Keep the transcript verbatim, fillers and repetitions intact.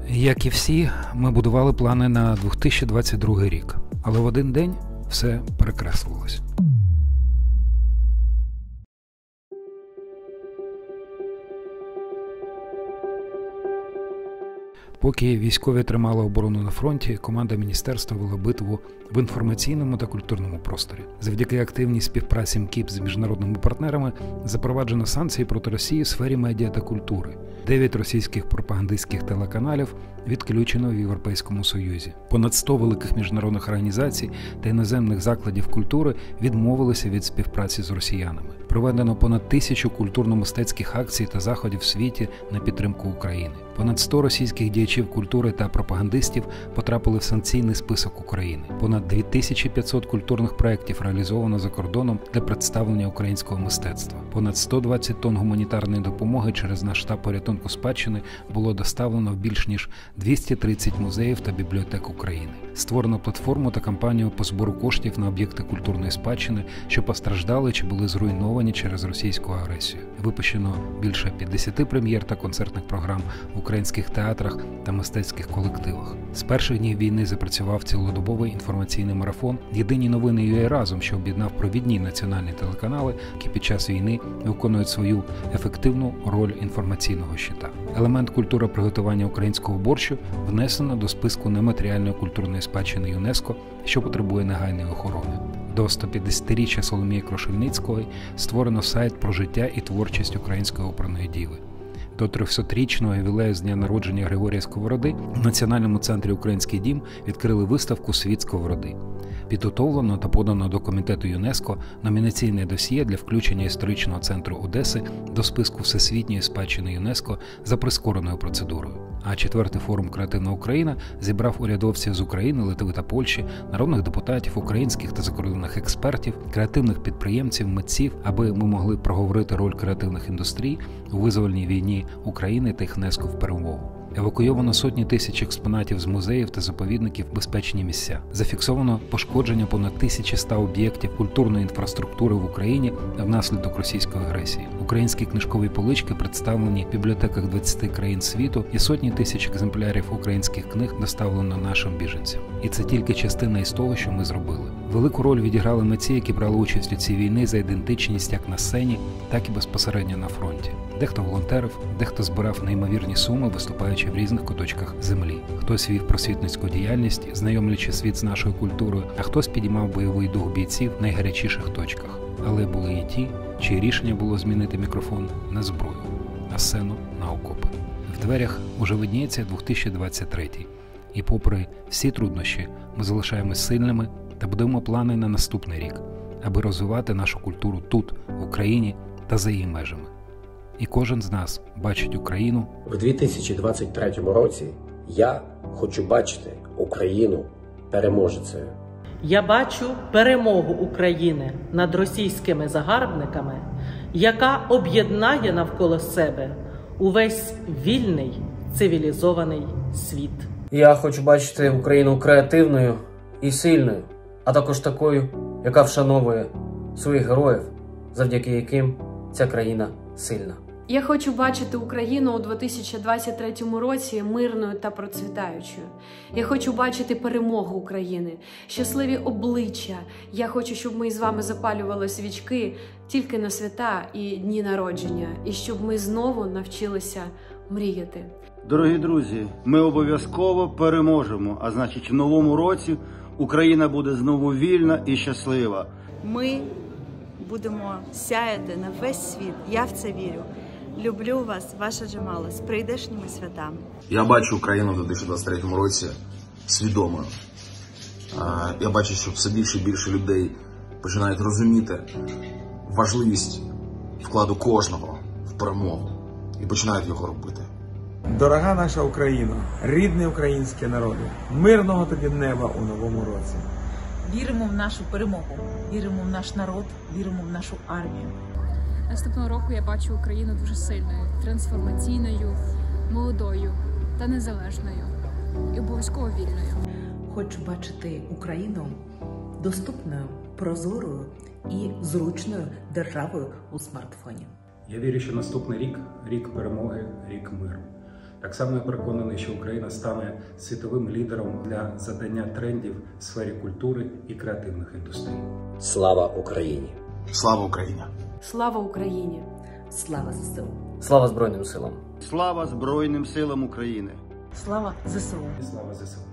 Як і всі, ми будували плани на дві тисячі двадцять другий рік, але в один день все перекреслилось. Поки військові тримали оборону на фронті, команда міністерства вела битву в інформаційному та культурному просторі. Завдяки активній співпраці МКІП з міжнародними партнерами запроваджено санкції проти Росії в сфері медіа та культури. Дев'ять російських пропагандистських телеканалів відключено в Європейському Союзі. Понад сто великих міжнародних організацій та іноземних закладів культури відмовилися від співпраці з росіянами. Проведено понад тисячу культурно-мистецьких акцій та заходів в світі на підтримку України. Понад сто російських діячів культури та пропагандистів потрапили в санкційний список України. Понад дві тисячі п'ятсот культурних проєктів реалізовано за кордоном для представлення українського мистецтва. Понад сто двадцять тонн гуманітарної допомоги через наш штаб порятунку спадщини було доставлено в більш ніж двісті тридцять музеїв та бібліотек України. Створено платформу та кампанію по збору коштів на об'єкти культурної спадщини, що постраждали чи були зруйновані через російську агресію. Випущено більше п'ятдесят прем'єр та концертних програм в українських театрах та мистецьких колективах. З перших днів війни запрацював цілодобовий інформаційний марафон «Єдині новини ю ей разом», що об'єднав провідні національні телеканали, які під час війни виконують свою ефективну роль інформаційного щита. Елемент культури приготування українського борщу внесено до списку нематеріальної культурної спадщини ЮНЕСКО, що потребує негайної охорони. До сто п'ятдесятиріччя Соломії Крушельницької створено сайт про життя і творчість української оперної діви. До трьохсотрічного ювілею з дня народження Григорія Сковороди в Національному центрі «Український дім» відкрили виставку «Світ Сковороди». Підготовлено та подано до Комітету ЮНЕСКО номінаційне досьє для включення історичного центру Одеси до списку Всесвітньої спадщини ЮНЕСКО за прискореною процедурою. А четвертий форум «Креативна Україна» зібрав урядовців з України, Литви та Польщі, народних депутатів, українських та закордонних експертів, креативних підприємців, митців, аби ми могли проговорити роль креативних індустрій у визвольній війні України та їх внеску в перемогу. Евакуйовано сотні тисяч експонатів з музеїв та заповідників в безпечні місця. Зафіксовано пошкодження понад тисячі ста об'єктів культурної інфраструктури в Україні внаслідок російської агресії. Українські книжкові полички представлені в бібліотеках двадцяти країн світу, і сотні тисяч екземплярів українських книг доставлено нашим біженцям. І це тільки частина із того, що ми зробили. Велику роль відіграли митці, які брали участь у цій війні за ідентичність як на сцені, так і безпосередньо на фронті. Дехто волонтерив, дехто збирав неймовірні суми, виступаючи в різних куточках землі. Хтось вів просвітницьку діяльність, знайомлячи світ з нашою культурою, а хтось підіймав бойовий дух бійців в найгарячіших точках. Але були і ті, чиє рішення було змінити мікрофон на зброю, а сцену на окопи. В дверях уже видніється дві тисячі двадцять третій. І попри всі труднощі, ми залишаємось сильними та будуємо плани на наступний рік, аби розвивати нашу культуру тут, в Україні та за її межами. І кожен з нас бачить Україну. В дві тисячі двадцять третьому році я хочу бачити Україну переможецею. Я бачу перемогу України над російськими загарбниками, яка об'єднає навколо себе увесь вільний, цивілізований світ. Я хочу бачити Україну креативною і сильною, а також такою, яка вшановує своїх героїв, завдяки яким ця країна сильна. Я хочу бачити Україну у дві тисячі двадцять третьому році мирною та процвітаючою. Я хочу бачити перемогу України, щасливі обличчя. Я хочу, щоб ми з вами запалювали свічки тільки на свята і дні народження, і щоб ми знову навчилися мріяти. Дорогі друзі, ми обов'язково переможемо, а значить в новому році Україна буде знову вільна і щаслива. Ми будемо сяяти на весь світ, я в це вірю. Люблю вас, ваша Джамала, з прийдешніми святами. Я бачу Україну в дві тисячі двадцять третьому році свідомою. Я бачу, що все більше і більше людей починають розуміти важливість вкладу кожного в перемогу і починають його робити. Дорога наша Україна, рідний український народ, мирного тобі неба у новому році. Віримо в нашу перемогу, віримо в наш народ, віримо в нашу армію. Наступного року я бачу Україну дуже сильною, трансформаційною, молодою та незалежною і обов'язково вільною. Хочу бачити Україну доступною, прозорою і зручною державою у смартфоні. Я вірю, що наступний рік – рік перемоги, рік миру. Так само я переконаний, що Україна стане світовим лідером для задання трендів в сфері культури і креативних індустрій. Слава Україні! Слава Україні! Слава Україні! Слава ЗСУ! Слава Збройним силам! Слава Збройним силам України! Слава ЗСУ! Слава ЗСУ!